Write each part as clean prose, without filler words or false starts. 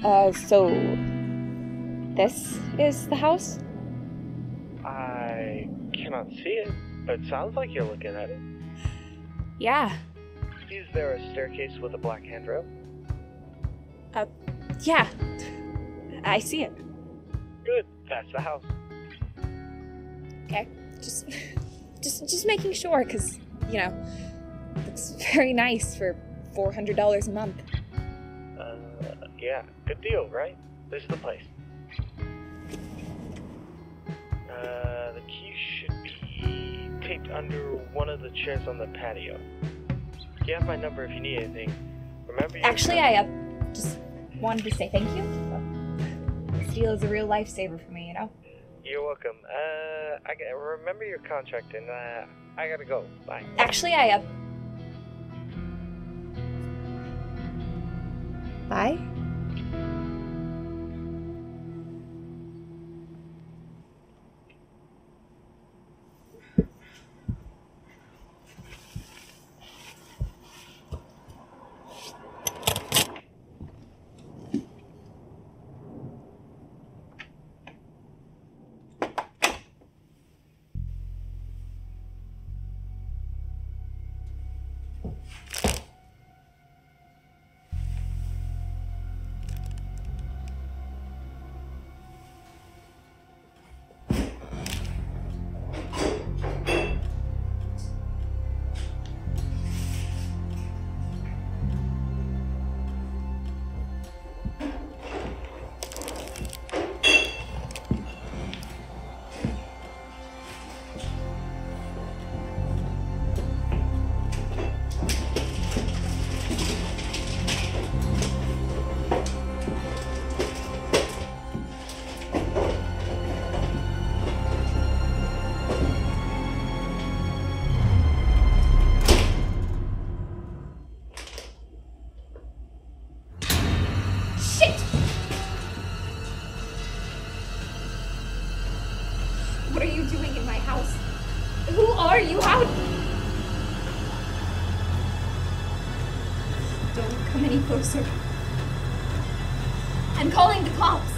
So this is the house? I cannot see it, but it sounds like you're looking at it. Yeah. Is there a staircase with a black handrail? Yeah. I see it. Good, that's the house. Okay. Just making sure, because, you know, looks very nice for $400 a month. Yeah, good deal, right? This is the place. The key should be taped under one of the chairs on the patio. You have my number if you need anything. Remember. Actually, I just wanted to say thank you. This deal is a real lifesaver for me, you know. You're welcome. Remember your contract, and I gotta go. Bye. Actually, Bye. What are you doing in my house? Who are you? How? Don't come any closer. I'm calling the cops.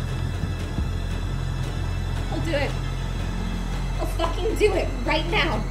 I'll do it. I'll fucking do it right now.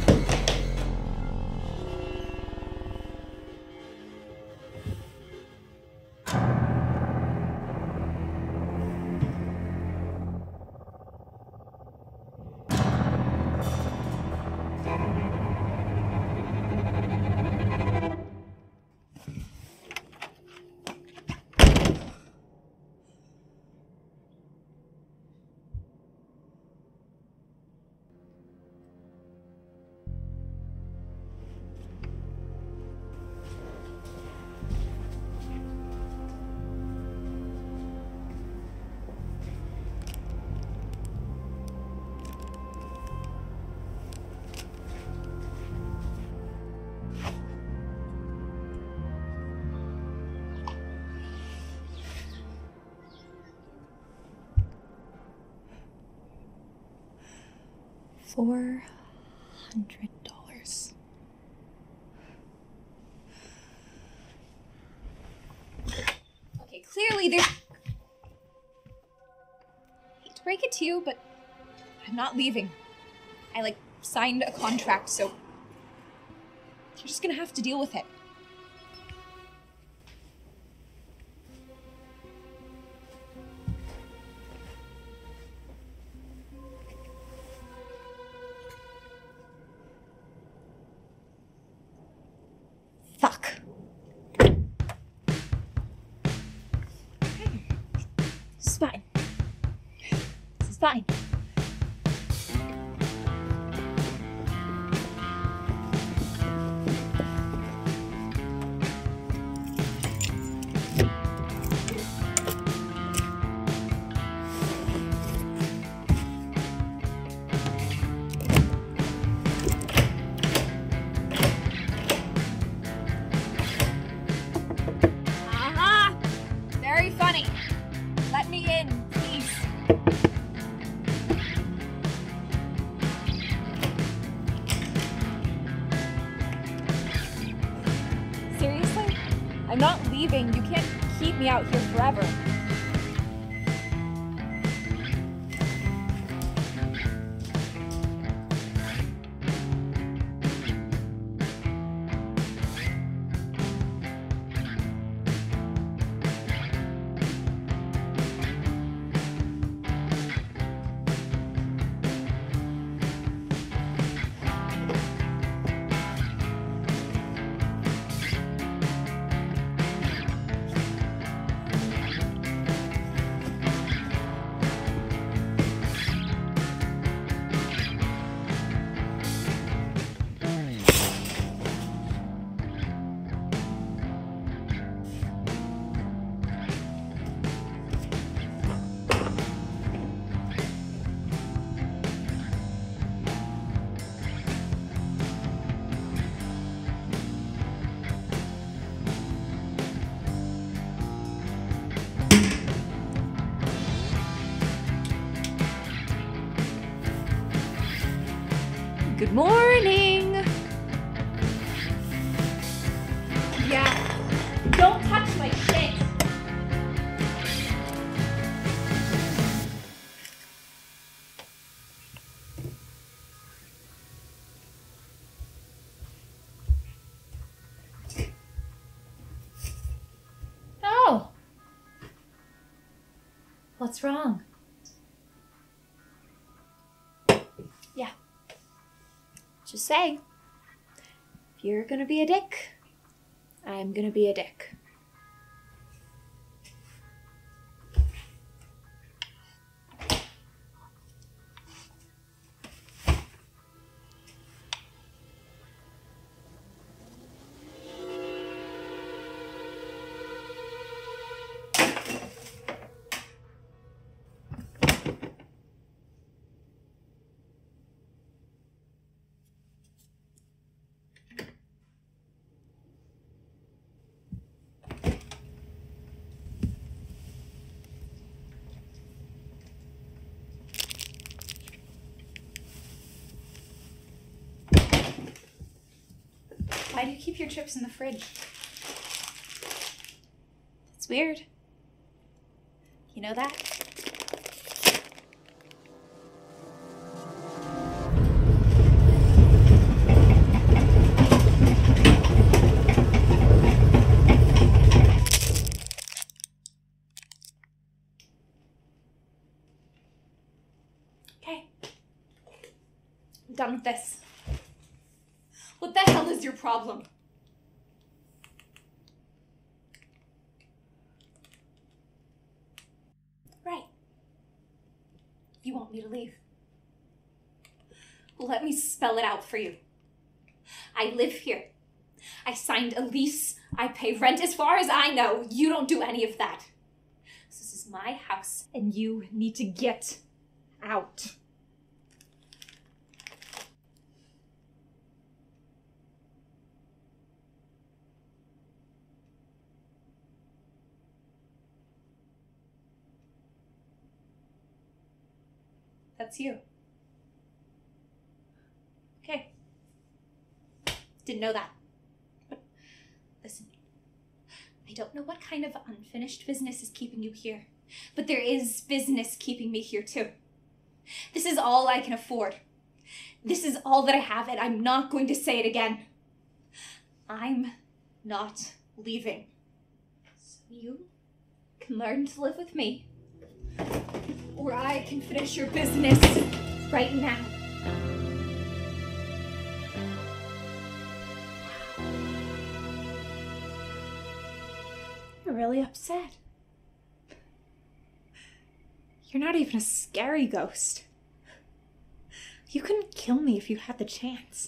$400. Okay, clearly there's... I hate to break it to you, but I'm not leaving. I, signed a contract, so you're just gonna have to deal with it. Fuck. This is fine. This is fine. Very funny. Let me in, please. Seriously? I'm not leaving. You can't keep me out here forever. Good morning! Yeah, don't touch my shit! Oh! What's wrong? Yeah. Just saying, if you're gonna be a dick, I'm gonna be a dick. Why do you keep your chips in the fridge? That's weird. You know that? Okay. I'm done with this. What the hell is your problem? Right. You want me to leave? Let me spell it out for you. I live here. I signed a lease. I pay rent. As far as I know, you don't do any of that. This is my house, and you need to get out. That's you. Okay. Didn't know that. But listen, I don't know what kind of unfinished business is keeping you here, but there is business keeping me here too. This is all I can afford. This is all that I have, and I'm not going to say it again. I'm not leaving. So you can learn to live with me, or I can finish your business right now. You're really upset. You're not even a scary ghost. You couldn't kill me if you had the chance.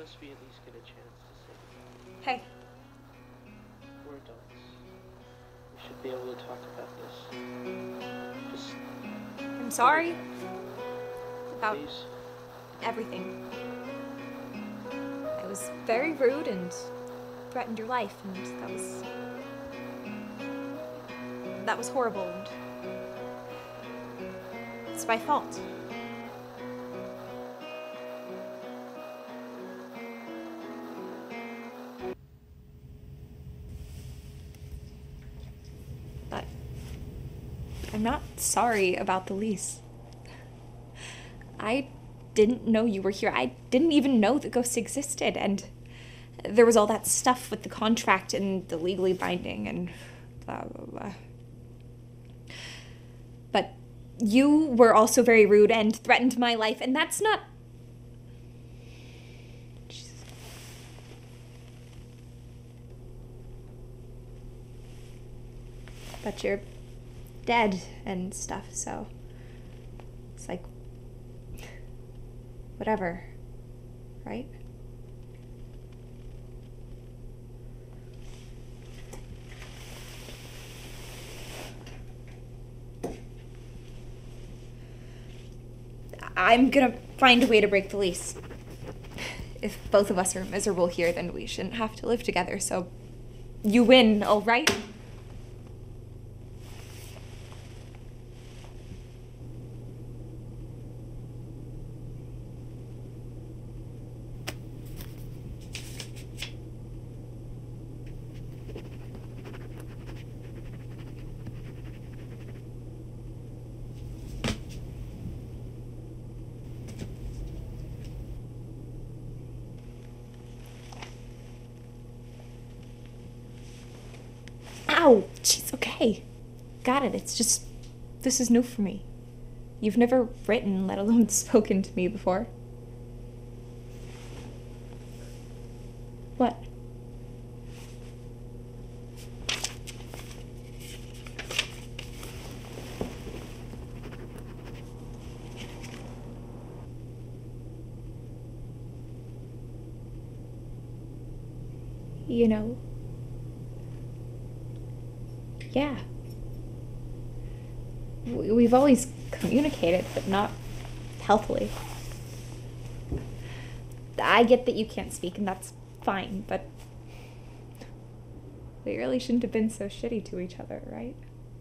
unless we at least get a chance to say goodbye. Hey. We're adults. We should be able to talk about this. Just I'm sorry. About please. everything. I was very rude and threatened your life, and that was horrible, and it's my fault. But I'm not sorry about the lease. I didn't know you were here. I didn't even know the ghost existed, and there was all that stuff with the contract and the legally binding and blah, blah, blah. But you were also very rude and threatened my life, and that's not... Jesus. But you're dead and stuff, so it's like, whatever, right? I'm gonna find a way to break the lease. If both of us are miserable here, then we shouldn't have to live together, so you win, all right? Ow! Jeez, okay. Got it. It's just, this is new for me. You've never written, let alone spoken to me before. What? You know... Yeah. We've always communicated, but not healthily. I get that you can't speak, and that's fine, but we really shouldn't have been so shitty to each other, right?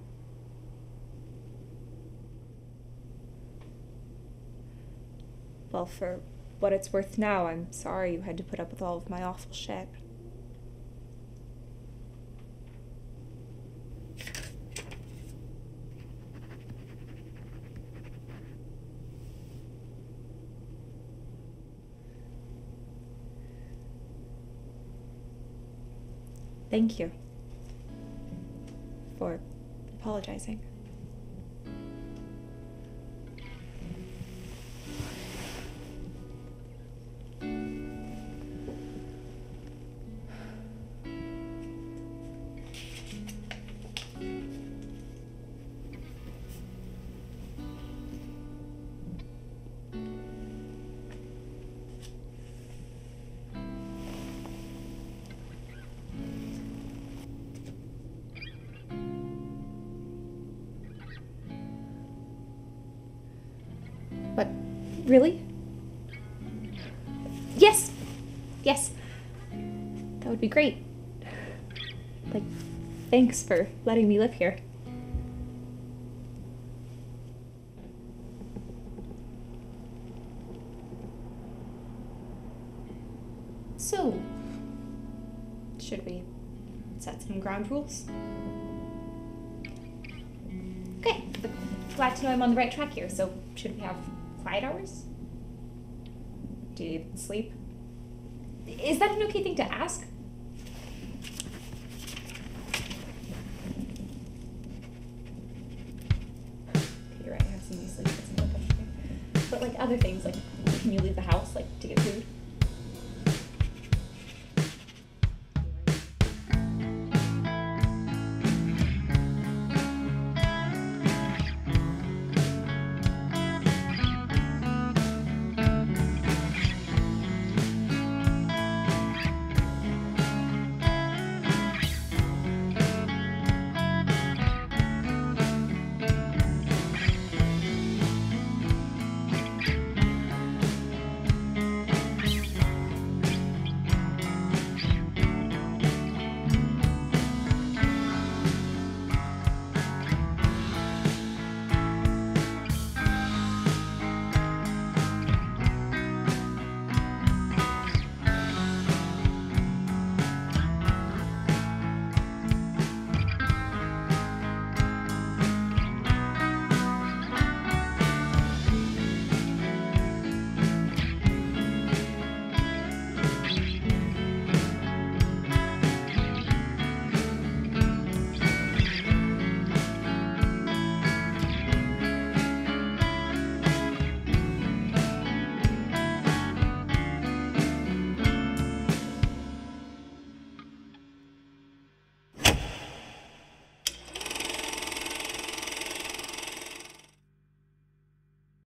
Well, for what it's worth now, I'm sorry you had to put up with all of my awful shit. Thank you for apologizing. But, really? Yes! Yes! That would be great. Like, thanks for letting me live here. So, should we set some ground rules? Okay, but glad to know I'm on the right track here, so should we have quiet hours? Do you need sleep? Is that an okay thing to ask? Okay, you're right, I have seen you sleep. That's not okay. But like other things, like can you leave the house, like to get food?